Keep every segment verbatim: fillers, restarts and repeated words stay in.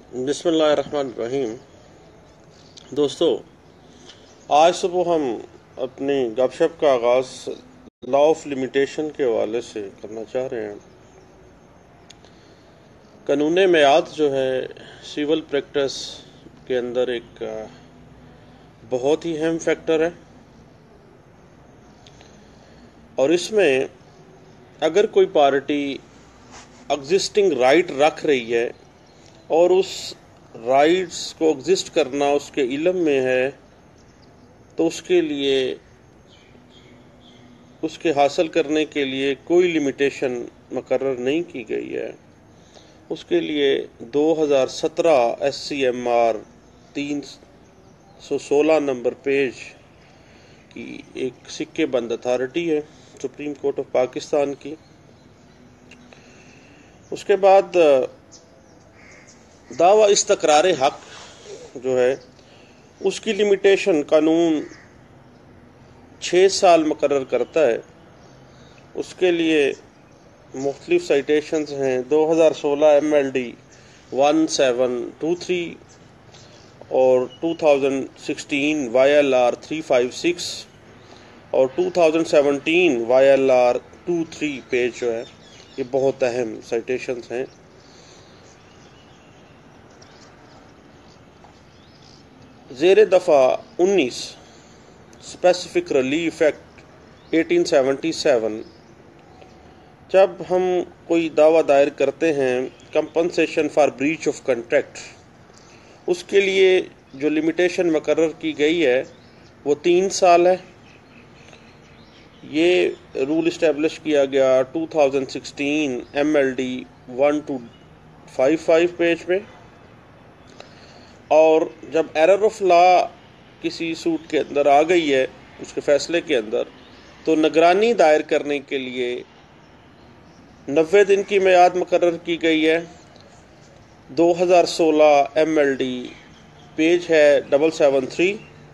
बिस्मिल्लाहिर्रहमानिर्रहीम। दोस्तों, आज सुबह हम अपनी गपशप का आगाज़ लॉ ऑफ लिमिटेशन के हवाले से करना चाह रहे हैं। कानून मेयाद जो है सिविल प्रैक्टिस के अंदर एक बहुत ही अहम फैक्टर है और इसमें अगर कोई पार्टी एग्जिस्टिंग राइट रख रही है और उस राइट्स को एग्जिस्ट करना उसके इल्म में है तो उसके लिए उसके हासिल करने के लिए कोई लिमिटेशन मुकर्रर नहीं की गई है। उसके लिए दो हज़ार सत्रह एस सी एम आर तीन सौ सोलह नंबर पेज की एक सिक्के बंद अथॉरिटी है सुप्रीम कोर्ट ऑफ पाकिस्तान की। उसके बाद दावा इस्तकरार हक जो है उसकी लिमिटेशन कानून छः साल मुकर्रर करता है। उसके लिए मुख्तलिफ साइटेशंस हैं दो हज़ार सोलह M L D one seven two three और two thousand sixteen Y L R three five six और two thousand seventeen Y L R two three page जो है ये बहुत अहम साइटेशंस हैं। ज़ेर दफ़ा उन्नीस स्पेसिफिक रिलीफ एक्ट अठारह सौ सतहत्तर, जब हम कोई दावा दायर करते हैं compensation for breach of contract, उसके लिए जो लिमिटेशन मुकर्रर की गई है वो तीन साल है। ये रूल इस्टेब्लिश किया गया two thousand sixteen M L D one two five five page में। और जब एरर ऑफ लॉ किसी सूट के अंदर आ गई है उसके फैसले के अंदर तो निगरानी दायर करने के लिए नब्बे दिन की मियाद मुकर्रर की गई है। दो हज़ार सोलह एम एल डी पेज है डबल सेवन थ्री।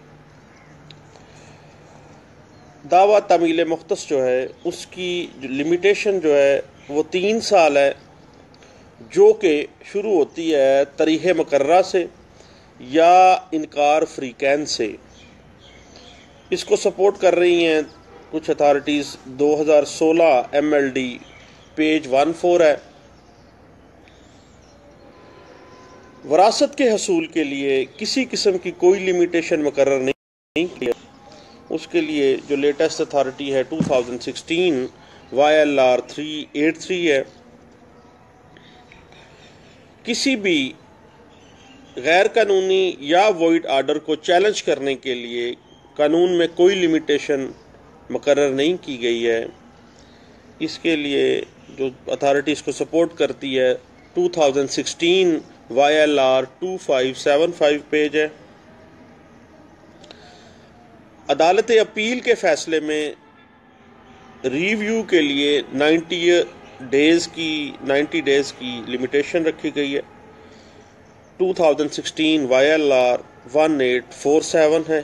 दावा तमील मुख्तस जो है उसकी जो लिमिटेशन जो है वो तीन साल है, जो कि शुरू होती है तारीख़ मुकर्ररा से या इनकार फ्रीकैन से। इसको सपोर्ट कर रही हैं कुछ अथॉरिटीज़। दो हज़ार सोलह M L D page one four है। वरासत के हसूल के लिए किसी किस्म की कोई लिमिटेशन मुकर्रर नहीं की है। उसके लिए जो लेटेस्ट अथॉरिटी है two thousand sixteen Y L R three eight three है। किसी भी गैर कानूनी या वॉइड आर्डर को चैलेंज करने के लिए कानून में कोई लिमिटेशन मुकर्रर नहीं की गई है। इसके लिए जो अथॉरिटी इसको सपोर्ट करती है two thousand sixteen Y L R two five seven five page है। अदालत अपील के फैसले में रिव्यू के लिए नाइन्टी डेज़ की नाइन्टी डेज़ की लिमिटेशन रखी गई है। Two thousand sixteen Y L R one eight four seven है।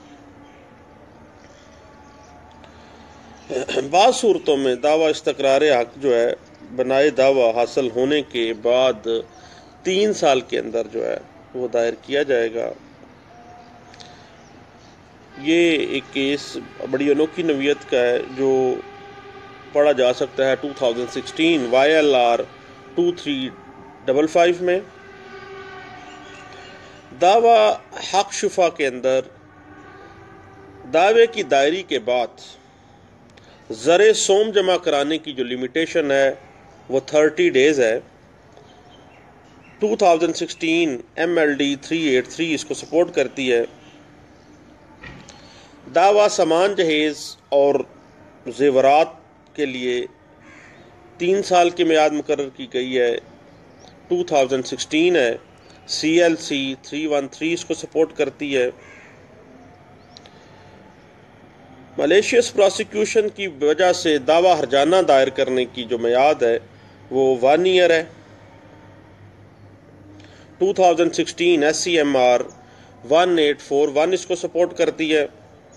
बाद सूरतों में दावा इस्तकरार हक जो है बनाए दावा हासिल होने के बाद तीन साल के अंदर जो है वो दायर किया जाएगा। ये एक केस बड़ी अनोखी नवीयत का है जो पढ़ा जा सकता है two thousand sixteen Y L R two three double five में। दावा हक शुफा के अंदर दावे की दायरी के बाद ज़रे सोम जमा कराने की जो लिमिटेशन है वो थर्टी डेज़ है। Two thousand sixteen M L D three eight three इसको सपोर्ट करती है। दावा सामान जहेज़ और जेवरात के लिए तीन साल की मियाद मुकर्रर की गई है। टू थाउजेंड सिक्सटीन है। C L C three one three इसको सपोर्ट करती है। मलेशियस प्रोसिक्यूशन की वजह से दावा हरजाना दायर करने की जो मियाद है वो वन ईयर है। Two thousand sixteen S C M R one eight four one इसको सपोर्ट करती है।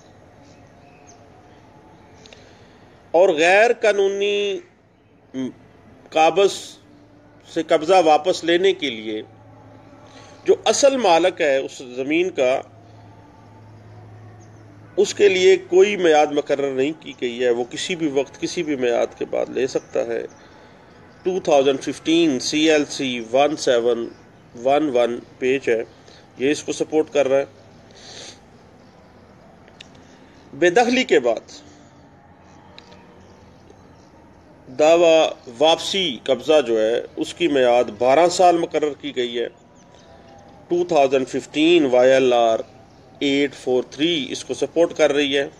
और गैर कानूनी काबज़ से कब्ज़ा वापस लेने के लिए जो असल मालिक है उस ज़मीन का, उसके लिए कोई मियाद मुकर्रर नहीं की गई है, वो किसी भी वक्त किसी भी मियाद के बाद ले सकता है। Two thousand fifteen C L C one seven one one page है, ये इसको सपोर्ट कर रहा है। बेदखली के बाद दावा वापसी कब्ज़ा जो है उसकी मियाद बारह साल मुकर्रर की गई है। Two thousand fifteen Y L R eight four three इसको सपोर्ट कर रही है।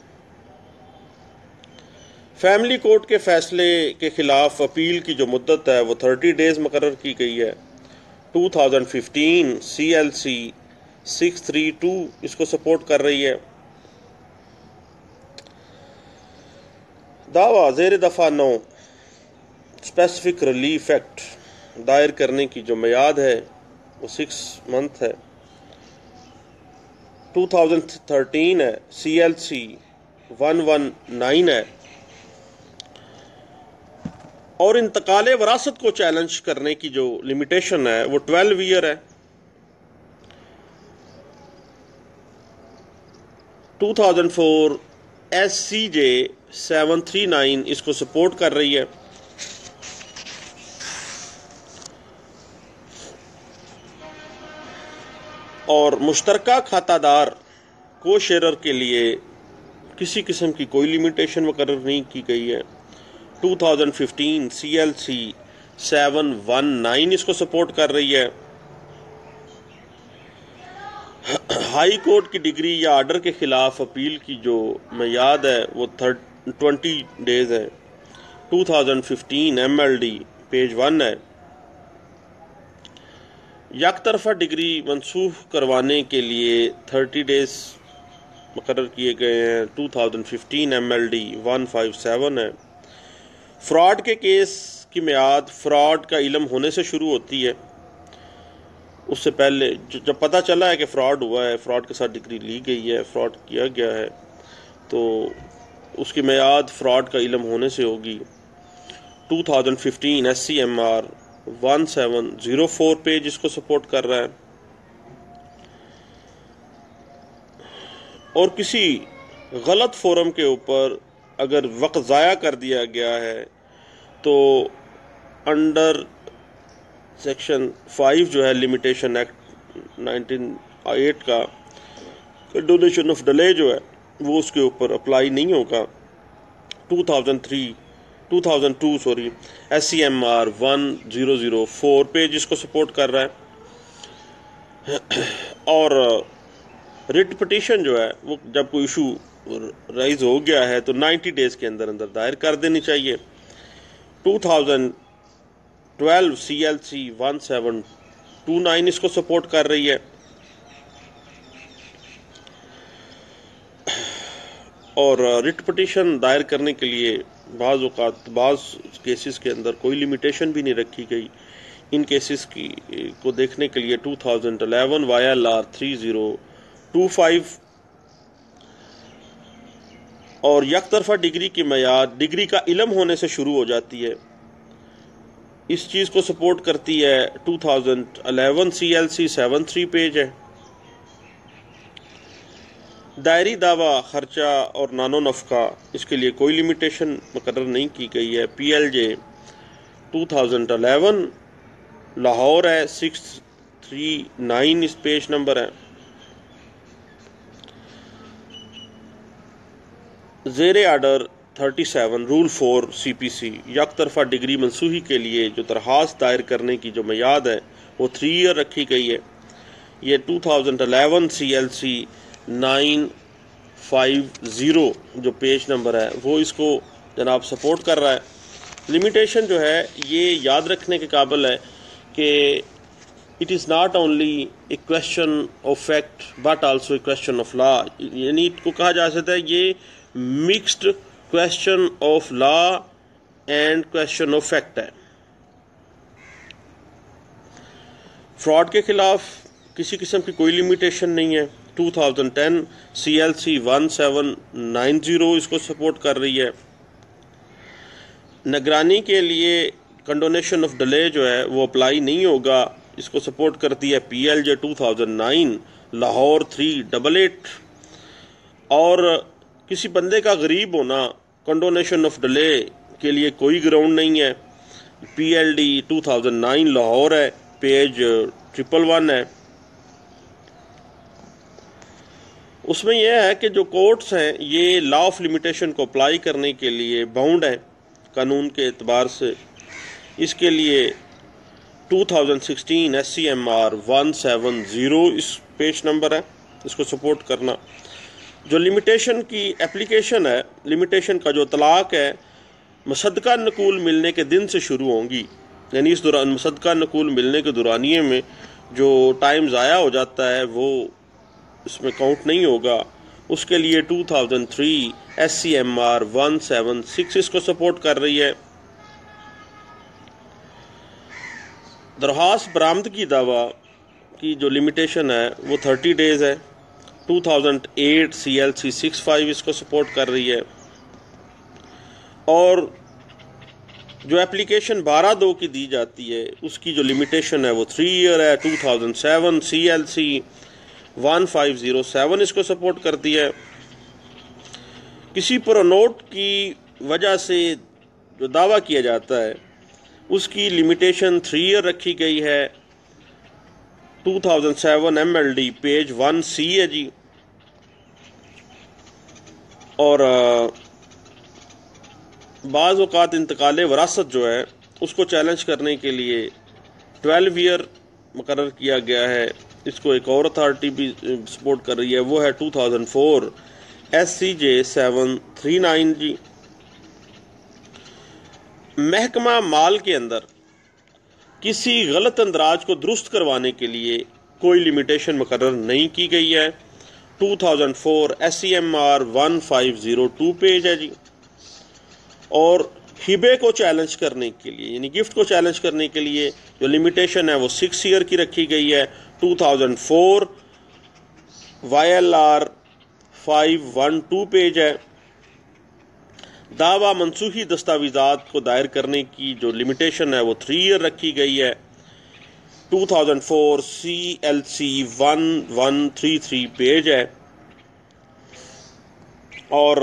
फैमिली कोर्ट के फैसले के खिलाफ अपील की जो मुद्दत है वो थर्टी डेज मुकर्रर की गई है। Two thousand fifteen C L C six three two इसको सपोर्ट कर रही है। दावा ज़ेर दफ़ा नौ स्पेसिफिक रिलीफ एक्ट दायर करने की जो मियाद है वो सिक्स मंथ है। टू थाउजेंड थर्टीन है, C L C one one nine है। और इंतकाल वरासत को चैलेंज करने की जो लिमिटेशन है वो ट्वेल्व ईयर है। Two thousand four S C J seven three nine इसको सपोर्ट कर रही है। और मुश्तरका खातादार को शेयर के लिए किसी किस्म की कोई लिमिटेशन मुकर्रर नहीं की गई है। Two thousand fifteen C L C seven one nine इसको सपोर्ट कर रही है। हाई कोर्ट की डिग्री या आर्डर के खिलाफ अपील की जो मियाद है वो थर्ट ट्वेंटी डेज है। Two thousand fifteen M L D page one है। यक तरफा डिग्री मनसूख करवाने के लिए थर्टी डेज मुकर्रर किए गए हैं। Two thousand fifteen M L D one five seven है। फ्रॉड के केस की मियाद फ्रॉड का इल्म होने से शुरू होती है, उससे पहले जब पता चला है कि फ़्रॉड हुआ है, फ़्रॉड के साथ डिग्री ली गई है, फ़्रॉड किया गया है, तो उसकी मियाद फ़्रॉड का इल्म होने से होगी। Two thousand fifteen S C M R one seven zero four page इसको सपोर्ट कर रहा है। और किसी गलत फोरम के ऊपर अगर वक्त ज़ाया कर दिया गया है तो अंडर सेक्शन फाइव जो है लिमिटेशन एक्ट नाइनटीन एट का डोनेशन ऑफ डिले जो है वो उसके ऊपर अप्लाई नहीं होगा। Two thousand three two thousand two sorry S C M R one zero zero four page इसको सपोर्ट कर रहा है। और रिट पिटीशन जो है वो जब कोई इशू राइज हो गया है तो नाइन्टी डेज के अंदर अंदर दायर कर देनी चाहिए। Two thousand twelve C L C one seven two nine इसको सपोर्ट कर रही है। और रिट पिटीशन दायर करने के लिए बाज़ औक़ात बाज़ केसेस के अंदर कोई लिमिटेशन भी नहीं रखी गई। इन केसेस की को देखने के लिए two thousand eleven Y L R three zero two five और यक तरफा डिग्री की मियाद डिग्री का इल्म होने से शुरू हो जाती है, इस चीज़ को सपोर्ट करती है। Two thousand eleven C L C seven three page है। दायरी दावा खर्चा और नानो नफ़का इसके लिए कोई लिमिटेशन मुकर्रर नहीं की गई है। P L J two thousand eleven Lahore है, सिक्स थ्री नाइन इस पेज नंबर है। ज़ेरे order thirty seven rule four C P C यक तरफा डिग्री मनसूखी के लिए जो दरख्वास्त दायर करने की जो मियाद है वो थ्री ईयर रखी गई है। ये two thousand eleven C L C nine five zero जो पेज नंबर है वो इसको जनाब सपोर्ट कर रहा है। लिमिटेशन जो है ये याद रखने के काबिल है कि it is not only a question of fact but also a question of law, यानी इसको कहा जा सकता है ये mixed question of law and question of fact है। फ्रॉड के खिलाफ किसी किस्म की कोई लिमिटेशन नहीं है। Two thousand ten C L C one seven nine zero इसको सपोर्ट कर रही है। निगरानी के लिए कंडोनेशन ऑफ डिले जो है वो अप्लाई नहीं होगा, इसको सपोर्ट करती है P L J two thousand nine Lahore three double eight. और किसी बंदे का गरीब होना, कंडोनेशन ऑफ डिले के लिए कोई ग्राउंड नहीं है। P L D two thousand nine Lahore है, पेज ट्रिपल वन है। उसमें यह है कि जो कोर्ट्स हैं ये लॉ ऑफ लिमिटेशन को अप्लाई करने के लिए बाउंड है कानून के एतबार से। इसके लिए two thousand sixteen S C M R one seven zero इस पेज नंबर है, इसको सपोर्ट करना। जो लिमिटेशन की एप्लीकेशन है, लिमिटेशन का जो तलाक है, मसदका नकूल मिलने के दिन से शुरू होंगी। यानी इस दौरान मसदका नकूल मिलने के दौरानिए में जो टाइम ज़ाया हो जाता है वो इसमें काउंट नहीं होगा। उसके लिए two thousand three S C M R one seven six इसको सपोर्ट कर रही है। दरख्वास्त बरामदगी दावा की जो लिमिटेशन है वो थर्टी डेज़ है। Two thousand eight C L C six five इसको सपोर्ट कर रही है। और जो एप्लीकेशन बारह दो की दी जाती है उसकी जो लिमिटेशन है वो थ्री ईयर है। Two thousand seven C L C one five zero seven इसको सपोर्ट करती है। किसी प्रोनोट की वजह से जो दावा किया जाता है उसकी लिमिटेशन थ्री ईयर रखी गई है। Two thousand seven M L D page one C है जी। और बाज़ औक़ात इंतकाल वरासत जो है उसको चैलेंज करने के लिए ट्वेल्व ईयर मुकर्रर किया गया है। इसको एक और अथॉरिटी भी सपोर्ट कर रही है, वो है two thousand four S C J seven three nine जी। महकमा माल के अंदर किसी गलत अंदराज को दुरुस्त करवाने के लिए कोई लिमिटेशन मुकर्रर नहीं की गई है। Two thousand four S C M R one five zero two page है जी। और हिबे को चैलेंज करने के लिए यानी गिफ्ट को चैलेंज करने के लिए जो लिमिटेशन है वो सिक्स ईयर की रखी गई है। Two thousand four Y L R five one two page है। दावा मनसूखी दस्तावेजात को दायर करने की जो लिमिटेशन है वो थ्री ईयर रखी गई है। Two thousand four C L C one one three three page है। और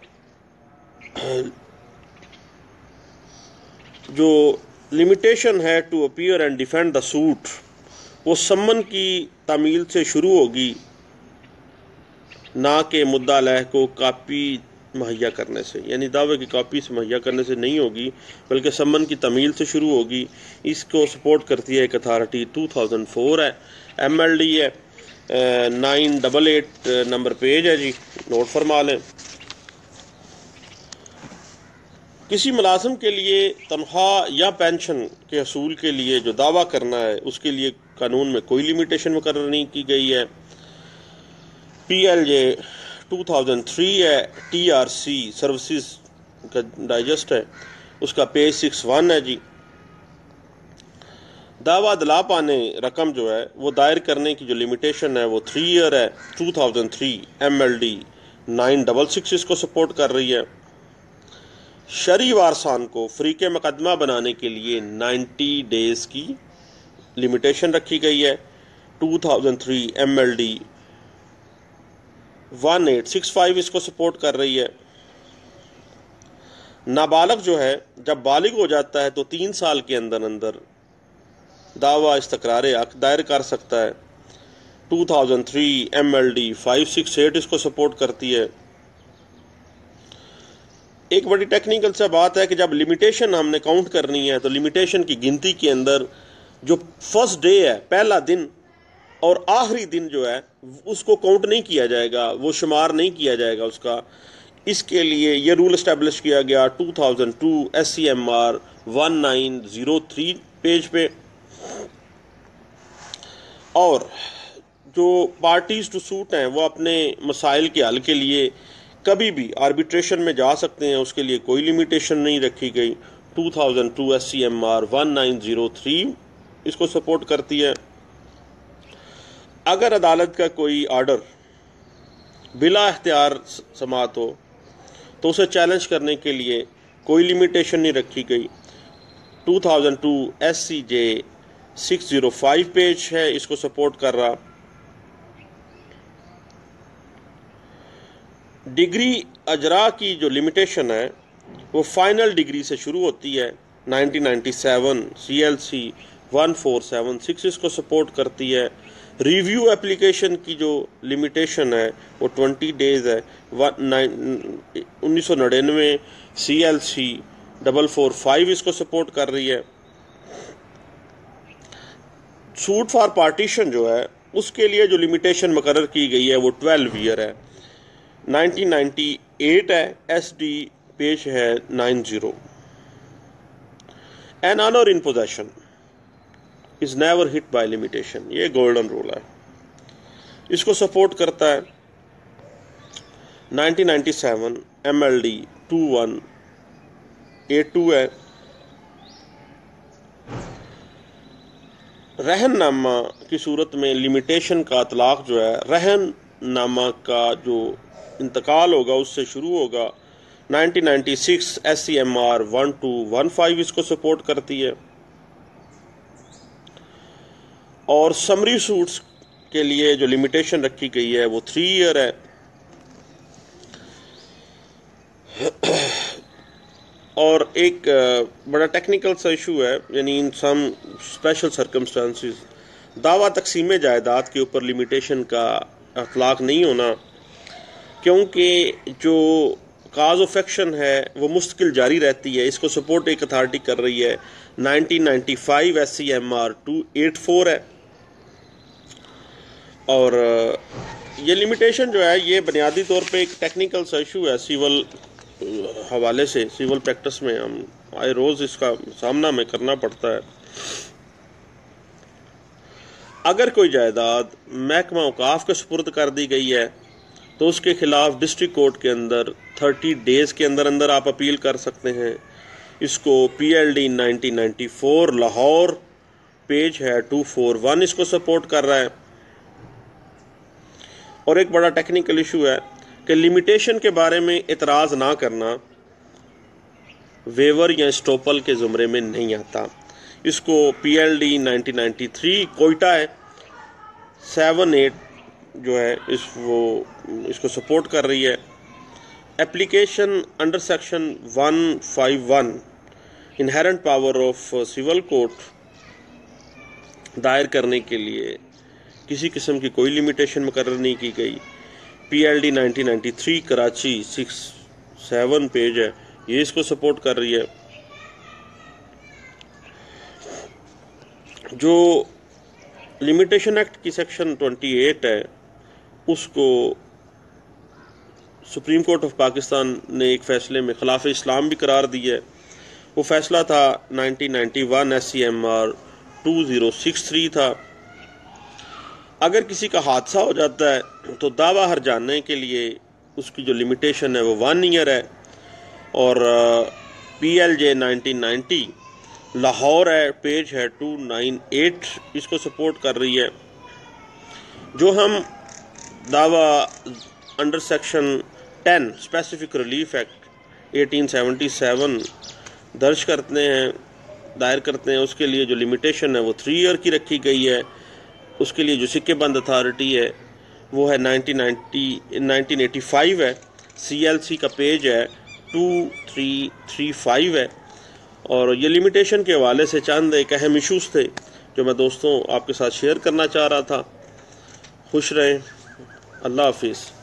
जो लिमिटेशन है to appear and defend the suit वो सम्मन की तामील से शुरू होगी, ना कि मुद्दा अलैह को कापी मुहैया करने से, यानी दावे की कापी से मुहैया करने से नहीं होगी बल्कि सम्मन की तामील से शुरू होगी। इसको सपोर्ट करती है एक अथॉरिटी टू थाउजेंड फोर है, एम एल डी है, nine double eight number page है जी, नोट फरमा लें। किसी मुलाजिम के लिए तनख्वाह या पेंशन के हसूल के लिए जो दावा करना है उसके लिए कानून में कोई लिमिटेशन मुकर्रर नहीं की गई है। P L J two thousand three है, टी आर सी सर्विसेज का डाइजेस्ट है, उसका पेज सिक्स वन है जी। दावा दिला पाने रकम जो है वो दायर करने की जो लिमिटेशन है वो थ्री ईयर है। Two thousand three M L D nine double six इसको सपोर्ट कर रही है। शरी वारसान को फ्रीके मुकदमा बनाने के लिए नाइन्टी डेज़ की लिमिटेशन रखी गई है। Two thousand three M L D one eight six five इसको सपोर्ट कर रही है। नाबालग जो है जब बालिग हो जाता है तो तीन साल के अंदर अंदर दावा इस्तकरार हक दायर कर सकता है। Two thousand three M L D five six eight इसको सपोर्ट करती है। एक बड़ी टेक्निकल सा बात है कि जब लिमिटेशन हमने काउंट करनी है तो लिमिटेशन की गिनती के अंदर जो फर्स्ट डे है, पहला दिन और आखिरी दिन जो है उसको काउंट नहीं किया जाएगा, वो शुमार नहीं किया जाएगा उसका। इसके लिए ये रूल इस्टेब्लिश किया गया two thousand two S C M R one nine zero three page पे। और जो पार्टीज टू सूट हैं वो अपने मसाइल के हल के लिए कभी भी आर्बिट्रेशन में जा सकते हैं, उसके लिए कोई लिमिटेशन नहीं रखी गई। Two thousand two S C M R one nine zero three इसको सपोर्ट करती है। अगर अदालत का कोई आर्डर बिला इख्तियार समात हो तो उसे चैलेंज करने के लिए कोई लिमिटेशन नहीं रखी गई। Two thousand two S C J six zero five page है, इसको सपोर्ट कर रहा। डिग्री अजरा की जो लिमिटेशन है वो फाइनल डिग्री से शुरू होती है। Nineteen ninety seven C L C one four seven six इसको सपोर्ट करती है। रिव्यू एप्लीकेशन की जो लिमिटेशन है वो ट्वेंटी डेज है। उन्नीस सौ नड़िनवे C L C double four five इसको सपोर्ट कर रही है। सूट फॉर पार्टीशन जो है उसके लिए जो लिमिटेशन मुकर्रर की गई है वो ट्वेल्व ईयर है। नाइनटीन नाइंटी एट है, एस डी पेज है nine zero. An owner in possession is never hit by limitation, ये गोल्डन रूल है, इसको सपोर्ट करता है। Nineteen ninety seven M L D two one eight two है। रहननामा की सूरत में लिमिटेशन का इतलाक जो है रहननामा का जो इंतकाल होगा उससे शुरू होगा। Nineteen ninety six S C M R one two one five इसको सपोर्ट करती है। और समरी सूट्स के लिए जो लिमिटेशन रखी गई है वो थ्री ईयर है। और एक बड़ा टेक्निकल सा इशू है, यानी इन सम स्पेशल सर्कमस्टांसिस दावा तकसीम जायदाद के ऊपर लिमिटेशन का इतलाक नहीं होना, क्योंकि जो काज ऑफ एक्शन है वो मुस्तकिल जारी रहती है। इसको सपोर्ट एक अथॉरिटी कर रही है। Nineteen ninety five S C M R two eight four है। और ये लिमिटेशन जो है ये बुनियादी तौर पे एक टेक्निकल सा इशू है। सिविल हवाले से सिविल प्रैक्टिस में हम आए रोज़ इसका सामना में करना पड़ता है। अगर कोई जायदाद महकमा औकाफ के सुपुर्द कर दी गई है तो उसके खिलाफ डिस्ट्रिक्ट कोर्ट के अंदर थर्टी डेज़ के अंदर अंदर आप अपील कर सकते हैं। इसको P L D nineteen ninety four Lahore page है टू फोर वन इसको सपोर्ट कर रहा है। और एक बड़ा टेक्निकल इशू है कि लिमिटेशन के बारे में इतराज़ ना करना वेवर या स्टॉपल के ज़ुमरे में नहीं आता। इसको P L D nineteen ninety three Quetta है सेवन एट जो है इस वो इसको सपोर्ट कर रही है। Application under section one five one inherent power of civil court दायर करने के लिए किसी किस्म की कोई लिमिटेशन मुकर्रर नहीं की गई। P L D nineteen ninety three Karachi six seven page है, ये इसको सपोर्ट कर रही है। जो लिमिटेशन एक्ट की सेक्शन ट्वेंटी एट है उसको सुप्रीम कोर्ट ऑफ पाकिस्तान ने एक फ़ैसले में खिलाफ इस्लाम भी करार दी है। वो फ़ैसला था nineteen ninety one S C M R two zero six three था। अगर किसी का हादसा हो जाता है तो दावा हर जानने के लिए उसकी जो लिमिटेशन है वो वन ईयर है। और P L J nineteen ninety Lahore है पेज है टू नाइन एट इसको सपोर्ट कर रही है। जो हम दावा under section ten specific relief act eighteen seventy seven दर्ज करते हैं दायर करते हैं उसके लिए जो लिमिटेशन है वो थ्री ईयर की रखी गई है। उसके लिए जो सिक्के बंद अथॉरिटी है वो है nineteen ninety nineteen eighty five है। सी एल सी का पेज है टू थ्री थ्री फाइव है। और ये लिमिटेशन के हवाले से चंद एक अहम इशूज़ थे जो मैं दोस्तों आपके साथ शेयर करना चाह रहा था। खुश रहें, अल्लाह हाफिज़।